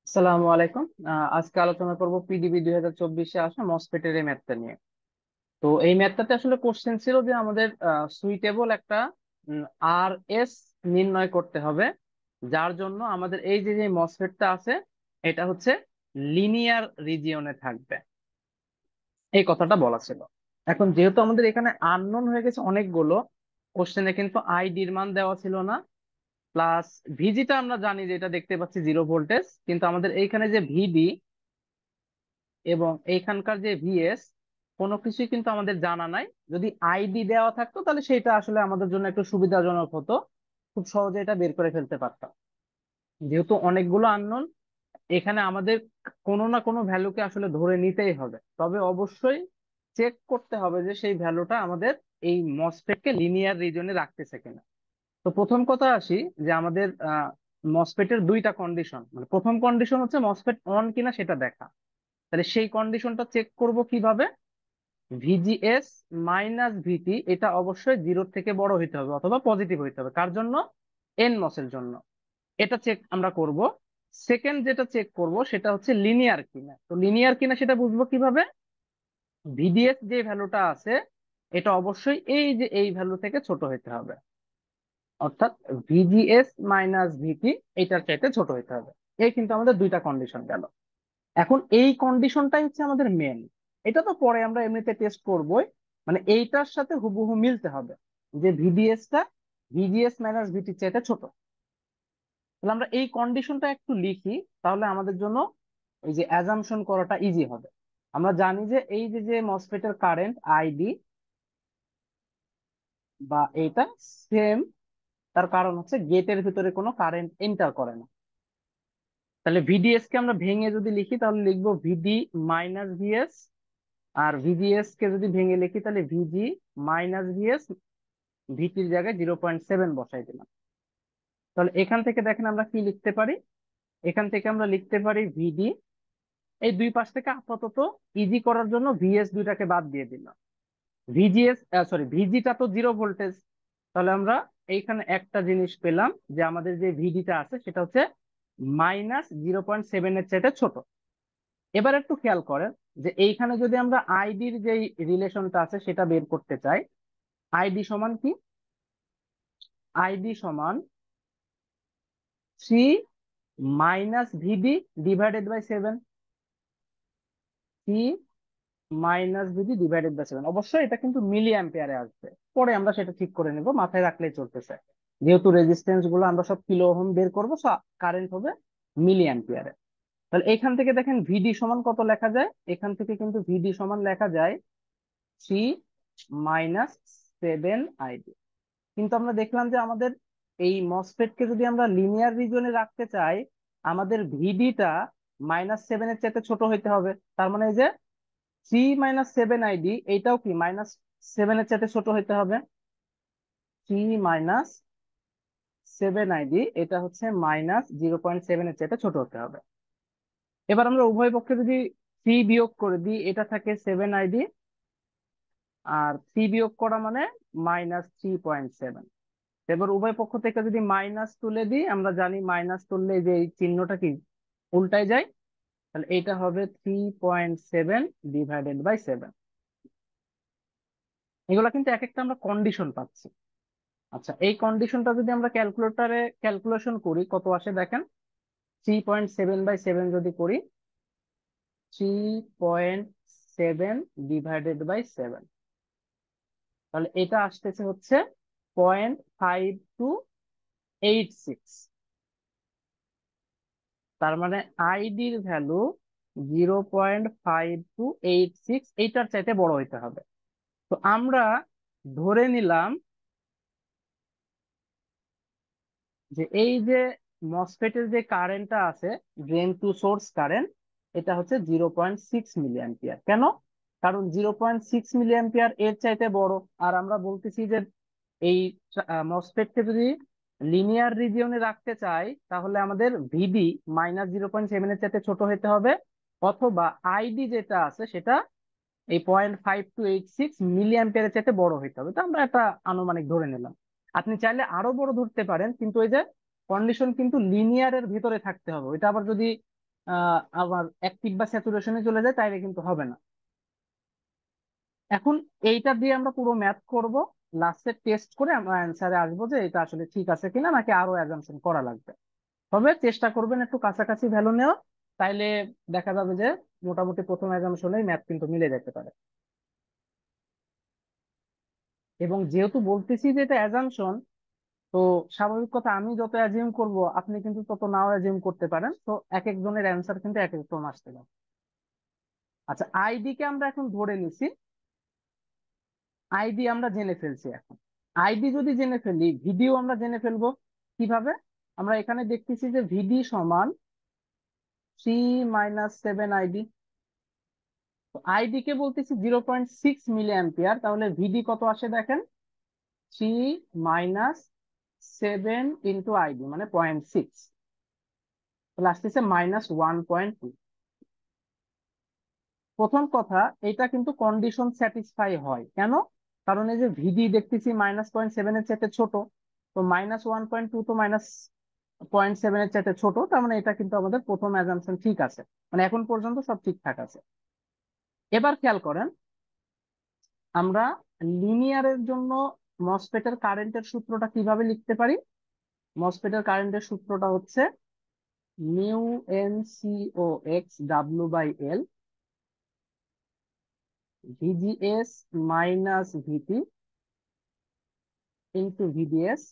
আসসালামু আলাইকুম। আজকে আলোচনা করব পিডিবি 2024-এ আসা মসফেটের এই ম্যাথটা নিয়ে। তো এই ম্যাথটাতে আসলে কোশ্চেন ছিল যে আমাদের সুইটেবল একটা আর এস নির্ণয় করতে হবে, যার জন্য আমাদের এই যে যে মসফেটটা আছে এটা হচ্ছে লিনিয়ার রিজিয়নে থাকবে, এই কথাটা বলা ছিল। এখন যেহেতু আমাদের এখানে আননোন হয়ে গেছে অনেকগুলো, কোশ্চেনে কিন্তু আইডির মান দেওয়া ছিল না, প্লাস ভিজিটা আমরা জানি যে এটা দেখতে পাচ্ছি 0 ভোল্টেজ, কিন্তু আমাদের এইখানে যে ভিডি এবং এইখানকার যে ভিএস কোনো কিছুই কিন্তু আমাদের জানা নাই। যদি আইডি দেওয়া থাকতো তাহলে সেটা আসলে আমাদের জন্য একটু সুবিধাজনক হতো, খুব সহজে এটা বের করে ফেলতে পারতাম। যেহেতু অনেকগুলো আননোন, এখানে আমাদের কোনো না কোনো ভ্যালুকে আসলে ধরে নিতেই হবে, তবে অবশ্যই চেক করতে হবে যে সেই ভ্যালুটা আমাদের এই মসফেটকে লিনিয়ার রিজনে রাখতেছে কিনা। তো প্রথম কথা আসি যে আমাদের মসফেটের দুইটা কন্ডিশন, মানে প্রথম কন্ডিশন হচ্ছে মসফেট অন কিনা সেটা দেখা। তাহলে সেই কন্ডিশনটা চেক করব কিভাবে? ভিজিএস মাইনাস ভিটি এটা অবশ্যই জিরোর থেকে বড় হইতে হবে অথবা পজিটিভ হইতে হবে, কার জন্য? এন মসের জন্য। এটা চেক আমরা করব। সেকেন্ড যেটা চেক করব সেটা হচ্ছে লিনিয়ার কিনা। তো লিনিয়ার কিনা সেটা বুঝবো কিভাবে? ভিডিএস যে ভ্যালুটা আছে এটা অবশ্যই এই যে এই ভ্যালু থেকে ছোট হইতে হবে, অর্থাৎ ভিজিএস মাইনাস ভিটি এটার চাইতে ছোট হইতে হবে। এই কিন্তু আমাদের দুইটা কন্ডিশন গেল। এখন এই কন্ডিশনটাই হচ্ছে আমাদের মেন। এটা তো পরে আমরা এমনিতে টেস্ট করবোই, মানে এইটার সাথে হুবহু মিলতে হবে যে ভিডিএস টা ভিজিএস মাইনাস ভিটির চাইতে ছোট। তাহলে আমরা এই কন্ডিশনটা একটু লিখি, তাহলে আমাদের জন্য এই যে অ্যাজাম্পশন করাটা ইজি হবে। আমরা জানি যে এই যে যে মসফেটের কারেন্ট আইডি বা এটা সেম, তার কারণ হচ্ছে গেটের ভিতরে কোনো কারেন্ট এন্টার করে না। তাহলে ভিডিএস কে আমরা ভেঙে যদি লিখি তাহলে লিখবো ভিডি মাইনাস ভিএস, আর ভিজিএস কে যদি ভেঙে লিখি তাহলে ভিজি মাইনাস ভিএস, ভিটির জায়গায় 0.7 বসাই দিলাম। তাহলে এখান থেকে দেখেন আমরা কি লিখতে পারি? এখান থেকে আমরা লিখতে পারি ভিডি, এই দুই পাশ থেকে আপাতত ইজি করার জন্য ভিএস দুইটাকে বাদ দিয়ে দিলাম। ভিজিএস সরি ভিজিটা তো 0 ভোল্টেজ, তাহলে আমরা এইখানে একটা জিনিস পেলাম যে আমাদের যে ভিডিটা আছে সেটা হচ্ছে -0.7 এর চাইতে ছোট। এবার একটু খেয়াল করেন যে এইখানে যদি আমরা আইডির যে রিলেশনটা আছে সেটা বের করতে চাই, আইডি সমান কি? আইডি সমান 3 - VD divided by 7। 3 - VD divided by 7, অবশ্যই এটা কিন্তু মিলি অ্যাম্পিয়ারে আসবে, পরে আমরা সেটা ঠিক করে নেব, মাথায় রাখলেই চলতেছে। যেহেতু রেজিস্ট্যান্স গুলো আমরা সব কিলো ওহম বের করবো, কারেন্ট হবে মিলি অ্যাম্পিয়ারে। তাহলে এখান থেকে দেখেন ভিডি সমান কত লেখা যায়, এখান থেকে কিন্তু ভিডি সমান লেখা যায় 3 - 7 আইডি। কিন্তু আমরা দেখলাম যে আমাদের এই মসফেট কে যদি আমরা লিনিয়ার রিজনে রাখতে চাই, আমাদের ভিডিটা -7 এর চাইতে ছোট হইতে হবে। তার মানে এই যে 3 - 7 আইডি এইটাও কি -7 এর চাইতে ছোট হইতে হবে। 3 - 7 আইডি এটা হচ্ছে -0.7 এর চাইতে ছোট হতে হবে। এবার আমরা উভয় পক্ষে যদি 3 বিয়োগ করে দিই, এটা থাকে 7 আইডি, আর 3 বিয়োগ করা মানে -3.7। এবার উভয় পক্ষ থেকে যদি মাইনাস তুলে দিই, আমরা জানি মাইনাস তুললে যে এই চিহ্নটা কি উল্টায় যায়, তাহলে এটা হবে 3.7 ডিভাইডেড বাই 7। এগুলো কিন্তু এক একটা আমরা কন্ডিশন পাচ্ছি। আচ্ছা, এই কন্ডিশনটা যদি আমরা ক্যালকুলেটরে ক্যালকুলেশন করি কত আসে দেখেন। 3.7/7 যদি করি, 3.7 ডিভাইডেড বাই 7, তাহলে এটা আসতেছে হচ্ছে 0.5286। তার মানে আইডির ভ্যালু 0.5286 এইটার চাইতে বড় হইতে হবে। তো আমরা ধরে নিলাম যে এই যে মসফেটের যে কারেন্টটা আছে, ড্রেন টু সোর্স কারেন্ট, এটা হচ্ছে 0.6 মিলি অ্যাম্পিয়ার। কেন? কারণ 0.6 মিলি অ্যাম্পিয়ার এর চাইতে বড়। আর আমরা বলতেছি যে এই মসফেটকে যদি লিনিয়ার রিজিয়নে রাখতে চাই তাহলে আমাদের ভিডি -0.7 এর চাইতে ছোট হতে হবে, অথবা আইডি যেটা আছে সেটা এই 0.5286 মিলি অ্যাম্পিয়ারের চাইতে বড় হইতে হবে। তো আমরা একটা আনুমানিক ধরে নিলাম। আপনি চাইলে আরো বড় ধরতে পারেন, কিন্তু ওই যে কন্ডিশন কিন্তু লিনিয়ারের ভিতরে থাকতে হবে। ওইটা আবার যদি আবার অ্যাক্টিভ বা স্যাচুরেশনে চলে যায়, তাইলে কিন্তু হবে না। এখন এইটা দিয়ে আমরা পুরো ম্যাথ করব, লাস্টে টেস্ট করে আমরা অ্যান্সারে আসবো যে এটা আসলে ঠিক আছে কিনা, নাকি আরো অ্যাজাম্পশন করা লাগবে। তবে চেষ্টা করবেন একটু কাছাকাছি ভ্যালু নেওয়া, তাইলে দেখা যাবে যে মোটামুটি প্রথম অ্যাজাম্পশনেই ম্যাথ কিন্তু মিলে যেতে পারে। এবং যেহেতু বলতেছি যে এটা অ্যাজাম্পশন, তো স্বাভাবিক কথা, আমি যত অ্যাজিউম করব আপনি কিন্তু তত নাও অ্যাজিউম করতে পারেন, তো এক একজনের অ্যান্সার কিন্তু এক এক রকম আসতে পারে। আচ্ছা, আইডি কে আমরা এখন ধরে নিছি, আইডি আমরা জেনে ফেলছি। এখন আইডি যদি জেনে ফেলি, ভিডিও আমরা জেনে ফেলবো কিভাবে? আমরা এখানে দেখতেছি যে ভিডি সমান 3 - 7 আইডি। আইডি কে বলতেছি 0.6 মিলি অ্যাম্পিয়ার, তাহলে ভিডি কত আসে দেখেন, 3 - 7 × আইডি মানে 0.6, তাহলে আসতেছে -1.2। প্রথম কথা, এটা কিন্তু কন্ডিশন স্যাটিসফাই হয় কেন? কারণ এই যে ভিডি দেখতেছি -0.7 এর চাইতে ছোট, তো -1.2 তো -0.7 এর চাইতে ছোট, তার মানে এটা কিন্তু আমাদের প্রথম অ্যাজাম্পশন ঠিক আছে, মানে এখন পর্যন্ত সব ঠিকঠাক আছে। এবার খেয়াল করেন, আমরা লিনিয়ারের জন্য মসফেটের কারেন্টের সূত্রটা কিভাবে লিখতে পারি? মসফেটের কারেন্টের সূত্রটা হচ্ছে mu N C O X W by L, VGS minus VT into VDS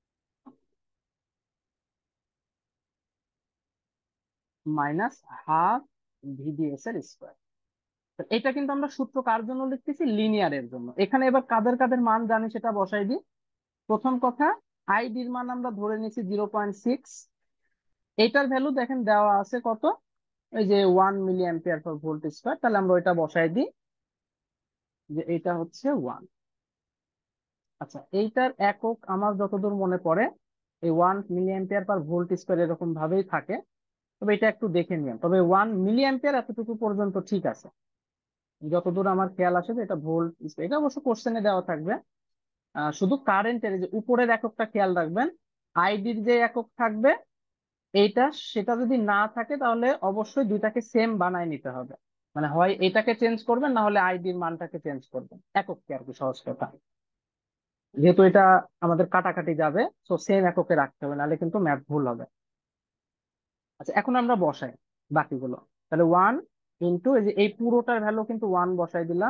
minus half VDS এর স্কোয়ার। এটা কিন্তু আমরা সূত্র কার জন্য লিখতেছি? লিনিয়ারের জন্য। এখানে এবার কাদের কাদের মান জানি সেটা বসাই দিই। প্রথম কথা, আইডির মান আমরা ধরে নিয়েছি 0.6। এটার ভ্যালু দেখেন দেওয়া আছে কত, ওই যে 1 mA/ভোল্ট স্কোয়ার, তাহলে আমরা ওইটা বসাই দিই যে এটা হচ্ছে 1। আচ্ছা, এইটার একক আমার যতদূর মনে পড়ে এই 1 mA/ভোল্ট স্কোয়ার এরকম ভাবেই থাকে, তবে এটা একটু দেখে নিন। তবে 1 mA এতটুকু পর্যন্ত ঠিক আছে, যতদূর আমার খেয়াল আসে যে এটা ভোল্ট স্কয়ার। এটা অবশ্য কোশ্চেনে দেওয়া থাকবে। শুধু কারেন্টের যে উপরের এককটা খেয়াল রাখবেন, আইডির যে একক থাকবে এইটা, সেটা যদি না থাকে তাহলে অবশ্যই দুইটাকে সেম বানায় নিতে হবে। মানে হয় এটাকে চেঞ্জ করবেন, না হলে আইডির মানটাকে চেঞ্জ করবেন, একককে আর কি, সহজ কথা। যেহেতু এটা আমাদের কাটাকাটি যাবে, তো সেম এককে রাখতে হবে, নাহলে কিন্তু ম্যাথ ভুল হবে। আচ্ছা, এখন আমরা বসাই বাকিগুলো। তাহলে 1 এই যে এই পুরোটার ভ্যালু কিন্তু 1 বসাই দিলাম,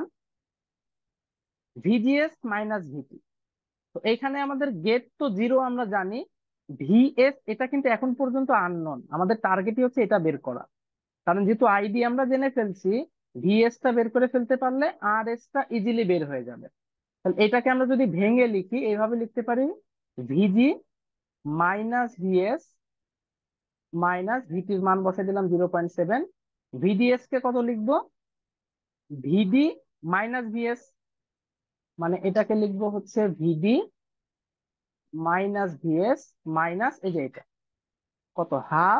ভিজিএস মাইনাস ভিটি। তো এখানে আমাদের গেট তো 0 আমরা জানি, ভিএস এটা কিন্তু এখন পর্যন্ত আননোন, আমাদের টার্গেটই হচ্ছে এটা বের করা। কারণ যেহেতু আইডি আমরা জেনে ফেলছি, ভিএস টা বের করে ফেলতে পারলে আর এস টা ইজিলি বের হয়ে যাবে। তাহলে এটাকে আমরা যদি ভেঙে লিখি, এইভাবে লিখতে পারি, ভিজি মাইনাস ভিএস মাইনাস ভিটির মান বসে দিলাম 0.7। ভিডিএস কে কত লিখবো? ভিডি মাইনাস ভিএস, মানে এটাকে লিখবো হচ্ছে ভিডি মাইনাস ভিএস মাইনাস এই যে এটা কত, হাফ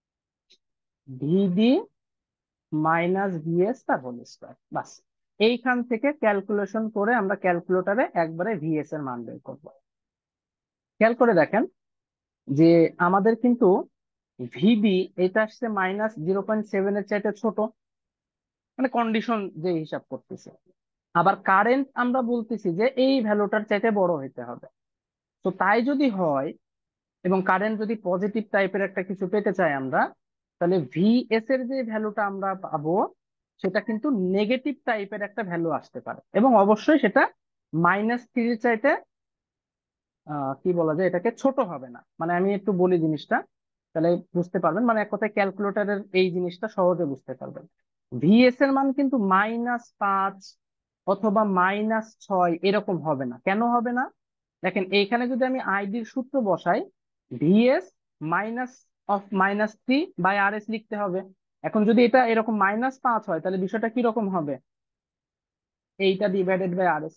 ভিডি মাইনাস ভিএস তার হোল স্কয়ার। বাস, এইখান থেকে ক্যালকুলেশন করে আমরা ক্যালকুলেটরে একবারে ভিএস এর মান বের করবো। খেয়াল করে দেখেন যে আমাদের কিন্তু ভিডি এটা আসছে -0.7 এর চাইতে ছোট, মানে কন্ডিশন যে হিসাব করতেছে। আবার কারেন্ট আমরা বলতেছি যে এই ভ্যালুটার চাইতে বড় হইতে হবে। তো তাই যদি হয়, এবং কারেন্ট যদি পজিটিভ টাইপের একটা কিছু পেতে চাই আমরা, তাহলে ভিএস এর যে ভ্যালুটা আমরা পাবো সেটা কিন্তু নেগেটিভ টাইপের একটা ভ্যালু আসতে পারে, এবং অবশ্যই সেটা -3 চাইতে কি বলা যায়, এটাকে ছোট হবে না। মানে আমি একটু বলি জিনিসটা, তাহলে বুঝতে পারবেন। মানে এক কথায় ক্যালকুলেটরের এই জিনিসটা সহজে বুঝতে পারবেন। ভিএস এর মান কিন্তু -5 অথবা -6 এরকম হবে না। কেন হবে না? দেখেন এইখানে যদি আমি আইডির সূত্র বসাই, ভিএস মাইনাস অফ -3/RS লিখতে হবে। এখন যদি এটা এরকম -5 হয়, তাহলে বিষয়টা কি রকম হবে? এইটা ডিভাইডেড বাই RS।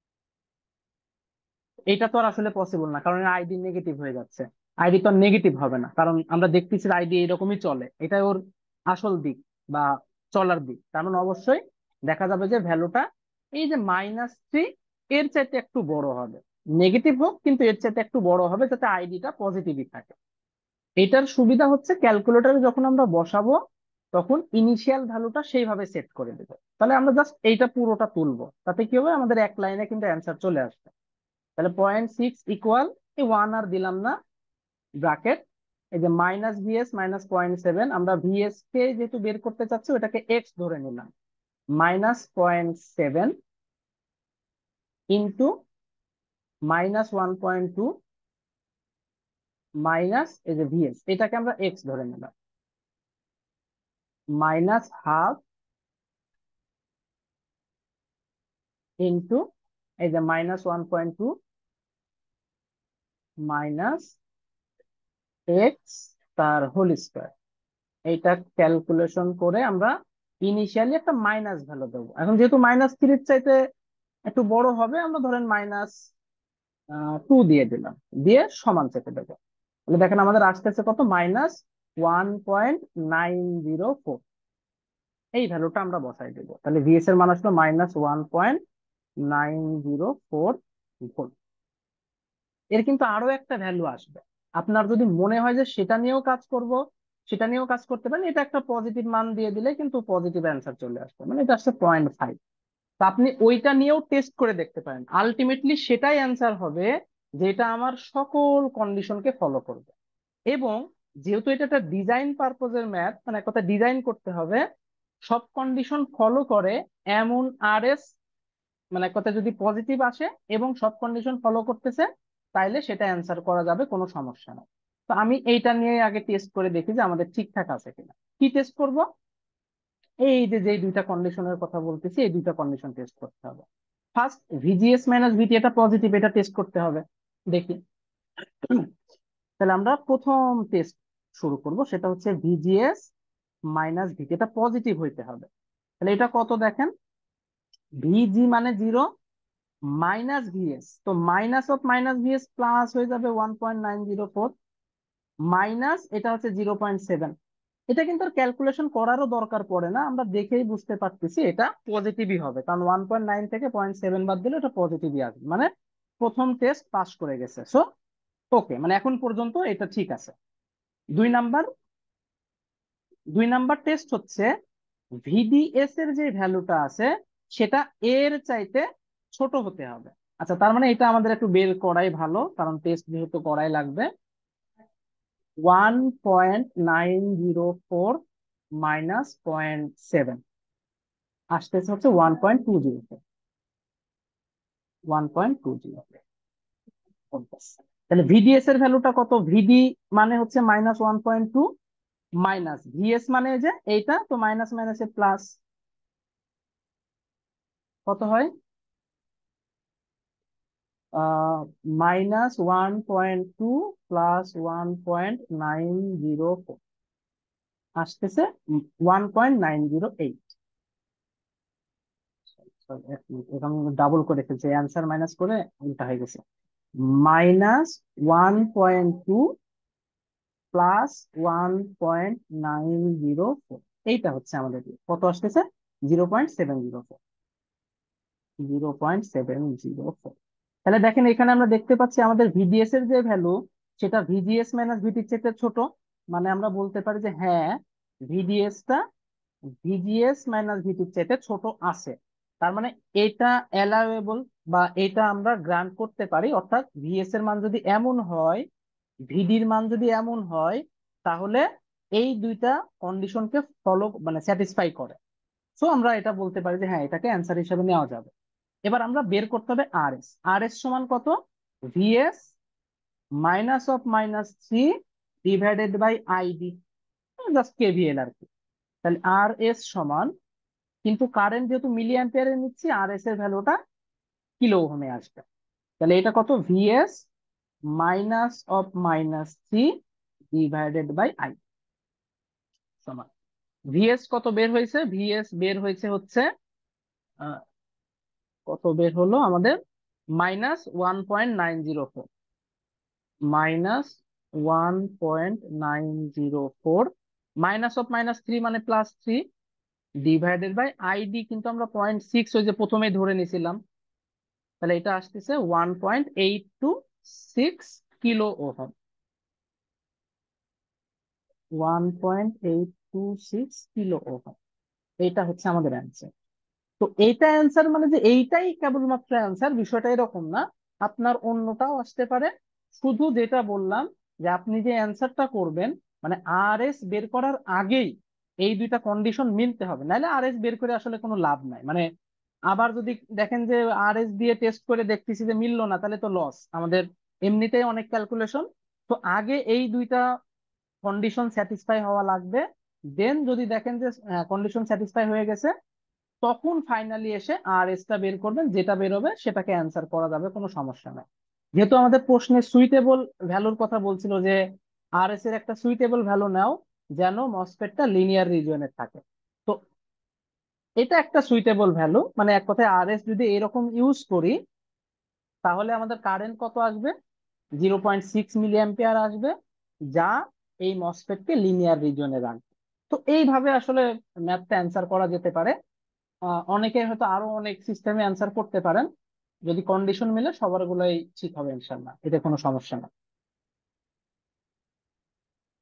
এটা তো আর আসলে পসিবল না, কারণ আইডি নেগেটিভ হয়ে যাচ্ছে। আইডি তো নেগেটিভ হবে না, কারণ আমরা দেখতেছি আইডি এরকমই চলে, এটাই ওর আসল দিক বা চলার দিক। তার মানে অবশ্যই দেখা যাবে যে ভ্যালুটা এই যে -3 এর চাইতে একটু বড় হবে। নেগেটিভ হোক, কিন্তু এর চাইতে একটু বড় হবে, যাতে আইডিটা পজিটিভই থাকে। এটার সুবিধা হচ্ছে ক্যালকুলেটরে যখন আমরা বসাবো, তখন ইনিশিয়াল ভ্যালুটা সেইভাবে সেট করে দেবে। তাহলে আমরা জাস্ট এইটা পুরোটা তুলবো, তাতে কি হবে, আমাদের এক লাইনে কিন্তু অ্যান্সার চলে আসবে। তাহলে 0.6 ইকুয়াল, এই 1 আর দিলাম না, ব্র্যাকেট, এই যে মাইনাস ভিএস মাইনাস 0.7, আমরা ভিএস কে যেহেতু বের করতে চাচ্ছি ওটাকে এক্স ধরে নিলাম, মাইনাস 0.7 ইন্টু মাইনাস 1.2 মাইনাস এই যে ভিএস, এটাকে আমরা এক্স ধরে নিলাম, মাইনাস হাফ ইন্টু এই যে মাইনাস 1.2 মাইনাস এক্স তার হোল স্কোয়ার। এইটা ক্যালকুলেশন করে আমরা ইনিশিয়ালি একটা মাইনাস ভ্যালু দেবো। এখন যেহেতু -3 চাইতে একটু বড় হবে, আমরা ধরেন -2 দিয়ে দিলাম, দিয়ে সমান চেপে দেবো। তাহলে দেখেন আমাদের আসতেছে কত, -1.904। এই ভ্যালুটা আমরা বসাই দেবো, তাহলে ভিএস এর মান আসলো -1.904 ভোল্ট। এর কিন্তু আরো একটা ভ্যালু আসবে, আপনার যদি মনে হয় যে সেটা নিয়েও কাজ করব, সেটা নিয়েও কাজ করতে পারেন। এটা একটা পজিটিভ মান দিয়ে দিলে কিন্তু পজিটিভ অ্যান্সার চলে আসবে, মানে এটা আসছে 0.5। তা আপনি ওইটা নিয়েও টেস্ট করে দেখতে পারেন, আলটিমেটলি সেটাই অ্যান্সার হবে যেটা আমার সকল কন্ডিশনকে ফলো করবে। এবং যেহেতু এটা একটা ডিজাইন পারপোজের ম্যাথ, মানে এক কথা ডিজাইন করতে হবে, সব কন্ডিশন ফলো করে এমন আরএস, মানে এক কথা যদি পজিটিভ আসে এবং সব কন্ডিশন ফলো করতেছে, তাইলে সেটা অ্যান্সার করা যাবে, কোনো সমস্যা নাই। তো আমি এইটা নিয়ে আগে টেস্ট করে দেখি যে আমাদের ঠিকঠাক আছে কিনা। কি টেস্ট করব, এই যে যে দুইটা কন্ডিশনের কথা বলতেছি, এই দুইটা কন্ডিশন টেস্ট করতে হবে। ফার্স্ট ভিজিএস মাইনাস ভিটি, এটা পজিটিভ, এটা টেস্ট করতে হবে। দেখি, তাহলে আমরা প্রথম টেস্ট শুরু করব, সেটা হচ্ছে ভিজিএস মাইনাস ভিটি, এটা পজিটিভ হইতে হবে। তাহলে এটা কত দেখেন, ভিজি মানে 0, মাইনাস ভিএস, তো minus of minus VS plus হয়ে যাবে 1.904, মাইনাস এটা হচ্ছে 0.7। এটা কিন্তু আর ক্যালকুলেশন করারও দরকার পড়ে না, আমরা দেখেই বুঝতে পারতেছি এটা পজিটিভই হবে, কারণ 1.9 থেকে 0.7 বাদ দিলে এটা পজিটিভই আসবে, মানে প্রথম টেস্ট পাস করে গেছে। সো ওকে, মানে এখন পর্যন্ত এটা ঠিক আছে। দুই নাম্বার, দুই নাম্বার টেস্ট হচ্ছে ভিডিএস এর যে ভ্যালুটা আছে সেটা এর চাইতে ছোট হতে হবে। আচ্ছা, তার মানে এটা আমাদের একটু বের করাই ভালো, কারণ টেস্ট যেহেতু করাই লাগবে। 1.904 মাইনাস 0.7 আসতেছে হচ্ছে 1.204, 1.204। তাহলে ভিডিএস এর ভ্যালুটা কত, ভিডি মানে হচ্ছে -1.2 মাইনাস ভিএস মানে যে এইটা, তো মাইনাস মাইনাসে প্লাস, কত হয়, -1.2 প্লাস 1.904 আসতেছে 1.908। এখন ডাবল করে ফেলছে, অ্যান্সার মাইনাস করে উল্টা হয়ে গেছে, -1.2 প্লাস 1.904, এইটা হচ্ছে আমাদের কত আসতেছে, 0.704, 0.704। তাহলে দেখেন এখানে আমরা দেখতে পাচ্ছি আমাদের ভিডিএস এর যে ভ্যালু, সেটা ভিজিএস মাইনাস ভিটির চেয়ে ছোট। মানে আমরা বলতে পারি যে হ্যাঁ, ভিডিএস টা ভিজিএস মাইনাস ভিটির চাইতে ছোট আছে। তার মানে এটা অ্যালাউয়েবল, বা এটা আমরা গ্রান্ট করতে পারি। অর্থাৎ ভিএস এর মান যদি এমন হয়, ভিডির মান যদি এমন হয়, তাহলে এই দুইটা কন্ডিশনকে ফলো মানে স্যাটিসফাই করে। সো আমরা এটা বলতে পারি যে হ্যাঁ, এটাকে অ্যান্সার হিসেবে নেওয়া যাবে। এবার আমরা বের করতে হবে আরএস। আরএস সমান কত, VS minus of -3 divided by ID, just KVL আর কি। তাহলে আর এস সমান, কিন্তু কারেন্ট যেহেতু মিলি অ্যাম্পিয়ারে নিচ্ছি, আর এস এর ভ্যালুটা কিলো ওহমে আসবে। তাহলে এটা কত, VS minus of -3 divided by I সমান, ভিএস কত বের হয়েছে, ভিএস বের হয়েছে হচ্ছে আহ, কত বের হলো আমাদের, -1.904, -1.904 মাইনাস অফ -3 মানে +3 ডিভাইডেড বাই আইডি, কিন্তু আমরা 0.6 ওই যে প্রথমে ধরে নিছিলাম। তাহলে এটা আসতেছে 1.826 কিলো ওহম, 1.826 কিলো ওহম। এইটা হচ্ছে আমাদের অ্যান্সার। তো এইটা অ্যান্সার মানে যে এইটাই কেবলমাত্র অ্যান্সার, বিষয়টা এরকম না। আপনার অন্যটাও আসতে পারে। শুধু যেটা বললাম যে আপনি যে অ্যান্সারটা করবেন, মানে আর এস বের করার আগেই এই দুইটা কন্ডিশন মিলতে হবে, নাহলে আর এস বের করে আসলে কোনো লাভ নাই। মানে আবার যদি দেখেন যে আর এস দিয়ে টেস্ট করে দেখতেছি যে মিললো না, তাহলে তো লস আমাদের, এমনিতেই অনেক ক্যালকুলেশন। তো আগে এই দুইটা কন্ডিশন স্যাটিসফাই হওয়া লাগবে। দেন যদি দেখেন যে কন্ডিশন স্যাটিসফাই হয়ে গেছে, তখন ফাইনালি এসে আর এসটা বের করবেন, যেটা বেরোবে সেটাকে অ্যান্সার করা যাবে, কোনো সমস্যা নাই। যেহেতু আমাদের প্রশ্নে সুইটেবল ভ্যালুর কথা বলছিল যে আর এস এর একটা সুইটেবল ভ্যালু নাও যেন মসফেটটা লিনিয়ার রিজিয়নে থাকে। তো এটা একটা সুইটেবল ভ্যালু, মানে এক কথায় আর এস যদি এরকম ইউজ করি, তাহলে আমাদের কারেন্ট কত আসবে? 0.6 মিলি অ্যাম্পিয়ার আসবে, যা এই মসফেটকে লিনিয়ার রিজিয়নে রাখবে। তো এইভাবে আসলে ম্যাথটা অ্যান্সার করা যেতে পারে। অনেকে হয়তো আরো অনেক সিস্টেমে অ্যান্সার করতে পারেন। যদি কন্ডিশন মিলে সবার গুলাই ঠিক হবে ইনশাল্লাহ, এটা কোনো সমস্যা না।